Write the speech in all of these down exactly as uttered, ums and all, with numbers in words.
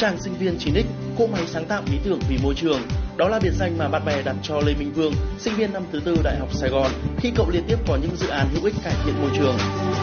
chàng sinh viên chín ích, cỗ máy sáng tạo ý tưởng vì môi trường. Đó là biệt danh mà bạn bè đặt cho Lê Minh Vương, sinh viên năm thứ tư Đại học Sài Gòn, khi cậu liên tiếp có những dự án hữu ích cải thiện môi trường.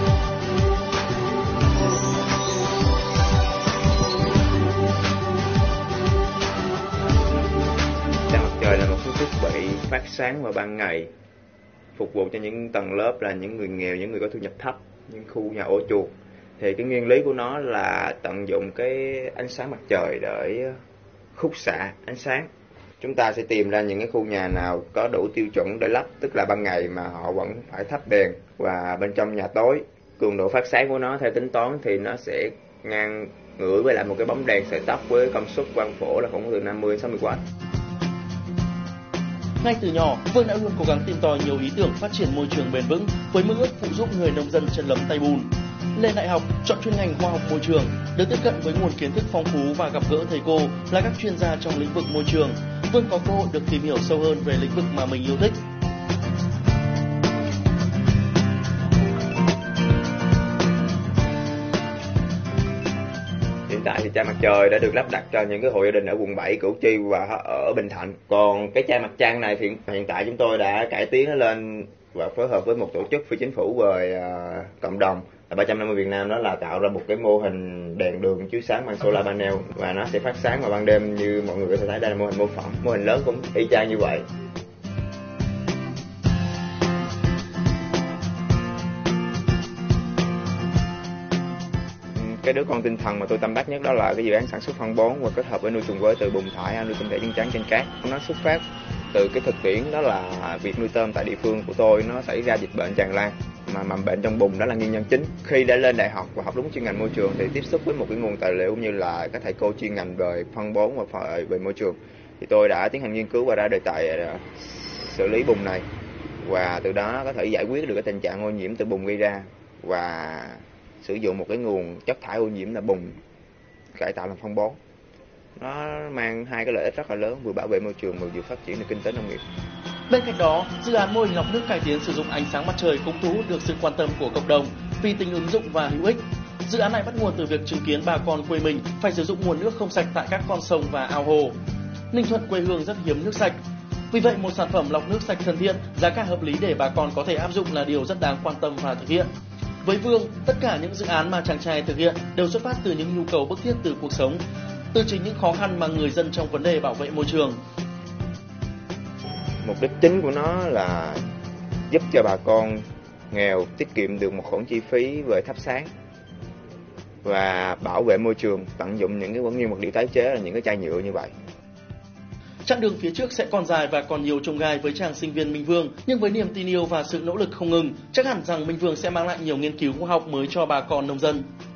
Đèn mặt trời là một cái thiết bị phát sáng vào ban ngày, phục vụ cho những tầng lớp là những người nghèo, những người có thu nhập thấp, những khu nhà ổ chuột. Thì cái nguyên lý của nó là tận dụng cái ánh sáng mặt trời để khúc xạ ánh sáng. Chúng ta sẽ tìm ra những cái khu nhà nào có đủ tiêu chuẩn để lắp, tức là ban ngày mà họ vẫn phải thắp đèn, và bên trong nhà tối. Cường độ phát sáng của nó theo tính toán thì nó sẽ ngang ngửa với lại một cái bóng đèn sợi tóc với công suất quang phổ là khoảng từ năm mươi đến sáu mươi oát. Ngay từ nhỏ, Vương đã luôn cố gắng tìm tòi nhiều ý tưởng phát triển môi trường bền vững với mơ ước phụ giúp người nông dân chân lấm tay bùn. Lên đại học, chọn chuyên ngành khoa học môi trường, được tiếp cận với nguồn kiến thức phong phú và gặp gỡ thầy cô là các chuyên gia trong lĩnh vực môi trường. Vương có cơ hội được tìm hiểu sâu hơn về lĩnh vực mà mình yêu thích. Hiện tại thì chai mặt trời đã được lắp đặt cho những cái hộ gia đình ở quận bảy, Củ Chi và ở Bình Thạnh. Còn cái chai mặt trăng này thì hiện tại chúng tôi đã cải tiến nó lên và phối hợp với một tổ chức phi chính phủ về uh, cộng đồng là ba trăm năm mươi Việt Nam, đó là tạo ra một cái mô hình đèn đường chiếu sáng bằng solar panel, và nó sẽ phát sáng vào ban đêm như mọi người có thể thấy. Đây là mô hình mô phỏng, mô hình lớn cũng y chang như vậy. Cái đứa con tinh thần mà tôi tâm đắc nhất đó là cái dự án sản xuất phân bón và kết hợp với nuôi trùng quế từ bùn thải, nuôi tôm thẻ chân trắng trên cát. Nó xuất phát từ cái thực tiễn đó là việc nuôi tôm tại địa phương của tôi nó xảy ra dịch bệnh tràn lan, mà mầm bệnh trong bùn đó là nguyên nhân chính. Khi đã lên đại học và học đúng chuyên ngành môi trường thì tiếp xúc với một cái nguồn tài liệu cũng như là các thầy cô chuyên ngành về phân bón và về môi trường, thì tôi đã tiến hành nghiên cứu và ra đề tài xử lý bùn này, và từ đó có thể giải quyết được cái tình trạng ô nhiễm từ bùn gây ra, và sử dụng một cái nguồn chất thải ô nhiễm là bùn cải tạo làm phân bón. Nó mang hai cái lợi ích rất là lớn, vừa bảo vệ môi trường vừa phát triển được kinh tế nông nghiệp. Bên cạnh đó, dự án mô hình lọc nước cải tiến sử dụng ánh sáng mặt trời cũng thu hút được sự quan tâm của cộng đồng vì tính ứng dụng và hữu ích. Dự án này bắt nguồn từ việc chứng kiến bà con quê mình phải sử dụng nguồn nước không sạch tại các con sông và ao hồ. Ninh Thuận quê hương rất hiếm nước sạch. Vì vậy, một sản phẩm lọc nước sạch thân thiện, giá cả hợp lý để bà con có thể áp dụng là điều rất đáng quan tâm và thực hiện. Với Vương, tất cả những dự án mà chàng trai thực hiện đều xuất phát từ những nhu cầu bức thiết từ cuộc sống, từ chính những khó khăn mà người dân trong vấn đề bảo vệ môi trường. Mục đích chính của nó là giúp cho bà con nghèo tiết kiệm được một khoản chi phí về thắp sáng và bảo vệ môi trường, tận dụng những cái nguyên vật liệu tái chế là những cái chai nhựa như vậy. Chặng đường phía trước sẽ còn dài và còn nhiều chông gai với chàng sinh viên Minh Vương, nhưng với niềm tin yêu và sự nỗ lực không ngừng, chắc hẳn rằng Minh Vương sẽ mang lại nhiều nghiên cứu khoa học mới cho bà con nông dân.